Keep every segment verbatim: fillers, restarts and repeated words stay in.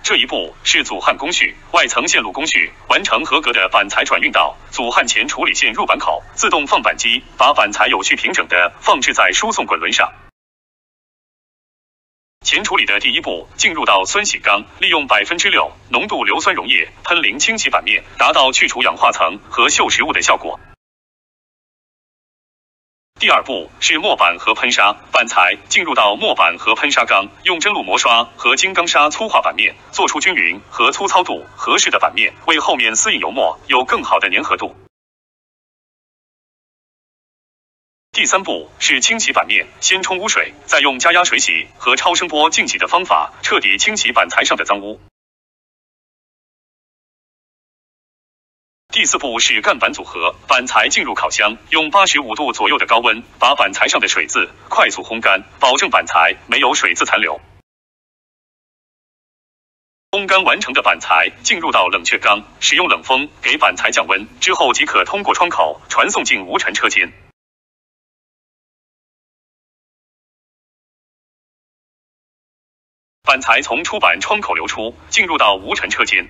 这一步是阻焊工序，外层线路工序，完成合格的板材转运到阻焊前处理线入板口，自动放板机把板材有序平整地放置在输送滚轮上。前处理的第一步，进入到酸洗缸，利用百分之六浓度硫酸溶液喷淋清洗板面，达到去除氧化层和锈蚀物的效果。第二步是磨板和喷砂，板材进入到磨板和喷砂缸，用针路磨刷和金刚砂粗化板面，做出均匀和粗糙度合适的板面，为后面丝印油墨有更好的粘合度。第三步是清洗板面，先冲污水，再用加压水洗和超声波净洗的方法彻底清洗板材上的脏污。第四步是干板组合，板材进入烤箱，用八十五度左右的高温把板材上的水渍快速烘干，保证板材没有水渍残留。烘干完成的板材进入到冷却缸，使用冷风给板材降温，之后即可通过窗口传送进无尘车间。板材从出板窗口流出，进入到无尘车间。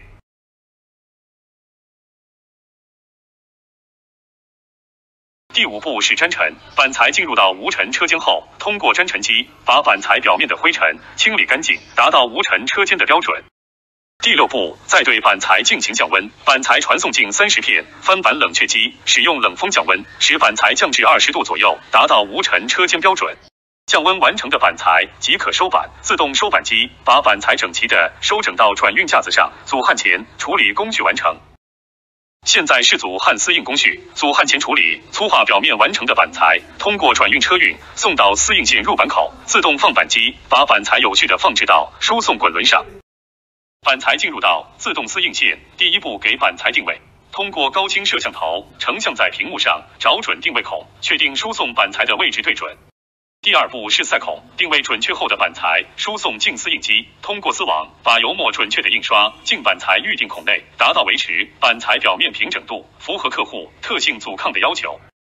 第五步是沾尘，板材进入到无尘车间后，通过沾尘机把板材表面的灰尘清理干净，达到无尘车间的标准。第六步，再对板材进行降温，板材传送进三十片翻板冷却机，使用冷风降温，使板材降至二十度左右，达到无尘车间标准。降温完成的板材即可收板，自动收板机把板材整齐地收整到转运架子上，阻焊前处理工序完成。现在是阻焊丝印工序，阻焊前处理粗化表面完成的板材，通过转运车运送到丝印线入板口，自动放板机把板材有序地放置到输送滚轮上。板材进入到自动丝印线，第一步给板材定位，通过高清摄像头成像在屏幕上找准定位孔，确定输送板材的位置对准。第二步是塞孔，定位准确后的板材输送进丝印机，通过丝网把油墨准确的印刷进板材预定孔内，达到维持板材表面平整度，符合客户特性阻抗的要求。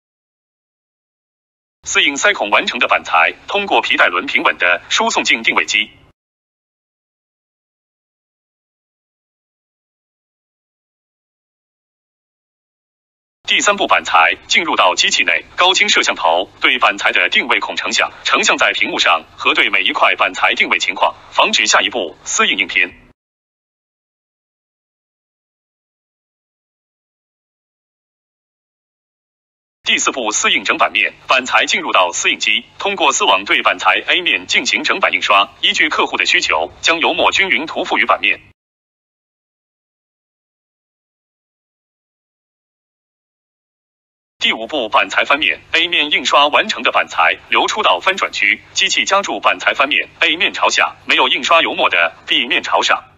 丝印塞孔完成的板材，通过皮带轮平稳的输送进定位机。第三步，板材进入到机器内，高清摄像头对板材的定位孔成像，成像在屏幕上核对每一块板材定位情况，防止下一步丝印印偏。第四步，丝印整板面，板材进入到丝印机，通过丝网对板材 A 面进行整板印刷，依据客户的需求，将油墨均匀涂覆于板面。第五步，板材翻面 ，A 面印刷完成的板材流出到翻转区，机器夹住板材翻面 ，A 面朝下，没有印刷油墨的 B 面朝上。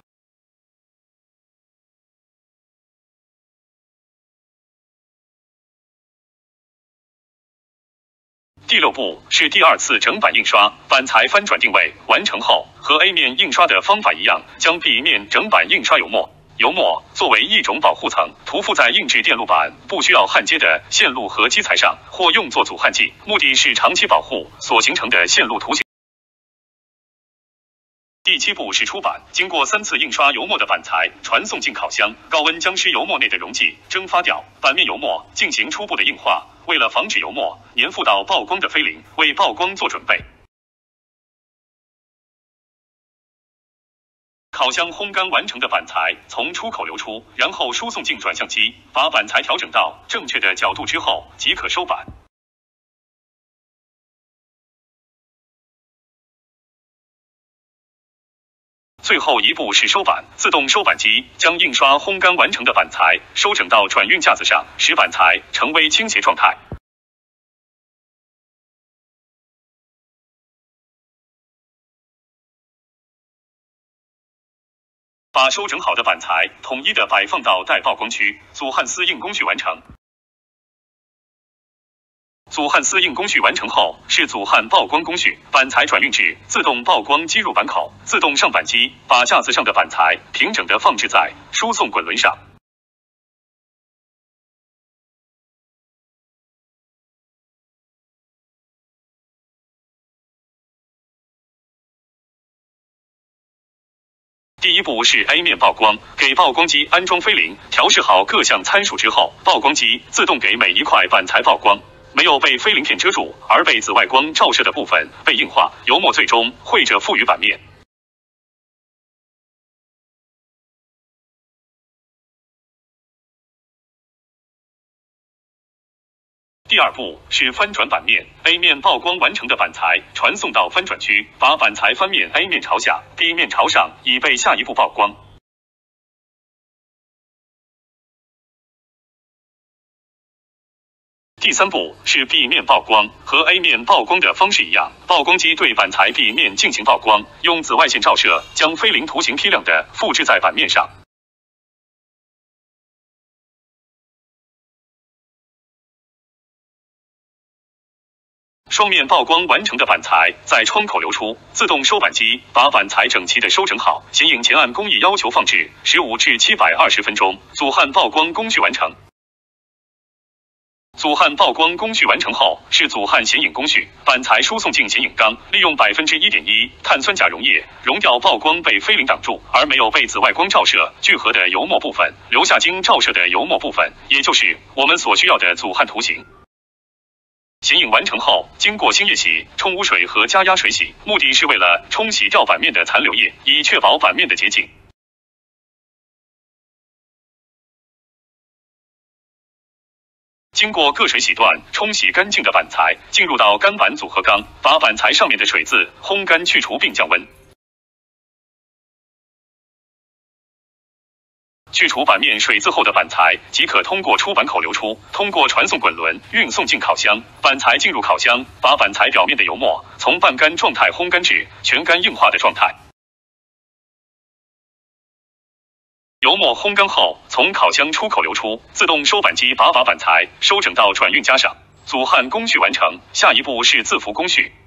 第六步是第二次整板印刷，板材翻转定位完成后，和 A 面印刷的方法一样，将 B 面整板印刷油墨。油墨作为一种保护层，涂覆在硬质电路板不需要焊接的线路和基材上，或用作阻焊剂，目的是长期保护所形成的线路图形。第七步是出板，经过三次印刷油墨的板材传送进烤箱，高温将湿油墨内的溶剂蒸发掉，板面油墨进行初步的硬化。为了防止油墨粘附到曝光的飞鳞，为曝光做准备。烤箱烘干完成的板材从出口流出，然后输送进转向机，把板材调整到正确的角度之后，即可收板。最后一步是收板，自动收板机将印刷烘干完成的板材收整到转运架子上，使板材成为倾斜状态。把收整好的板材统一的摆放到待曝光区，阻焊丝印工序完成。阻焊丝印工序完成后，是阻焊曝光工序，板材转运至自动曝光机入板口，自动上板机把架子上的板材平整的放置在输送滚轮上。 第一步是 A 面曝光，给曝光机安装飞灵，调试好各项参数之后，曝光机自动给每一块板材曝光。没有被飞灵片遮住，而被紫外光照射的部分被硬化，油墨最终绘着附于板面。第二步是翻转板面 ，A 面曝光完成的板材传送到翻转区，把板材翻面 A 面朝下 ，B 面朝上，以备下一步曝光。第三步是 B 面曝光，和 A 面曝光的方式一样，曝光机对板材 B 面进行曝光，用紫外线照射，将飞灵图形批量的复制在板面上。双面曝光完成的板材在窗口流出，自动收板机把板材整齐的收整好，显影前按工艺要求放置十五至七百二十分钟，阻焊曝光工序完成。阻焊曝光工序完成后是阻焊显影工序，板材输送进显影缸，利用 百分之一点一 碳酸钾溶液溶掉曝光被飞灵挡住而没有被紫外光照射聚合的油墨部分，留下经照射的油墨部分，也就是我们所需要的阻焊图形。显影完成后，经过新液洗、冲污水和加压水洗，目的是为了冲洗掉板面的残留液，以确保板面的洁净。经过各水洗断、冲洗干净的板材进入到干板组合缸，把板材上面的水渍烘干去除并降温。去除板面水渍后的板材即可通过出板口流出，通过传送滚轮运送进烤箱。板材进入烤箱，把板材表面的油墨从半干状态烘干至全干硬化的状态。油墨烘干后，从烤箱出口流出，自动收板机把把板材收整到转运夹上。阻焊工序完成，下一步是自浮工序。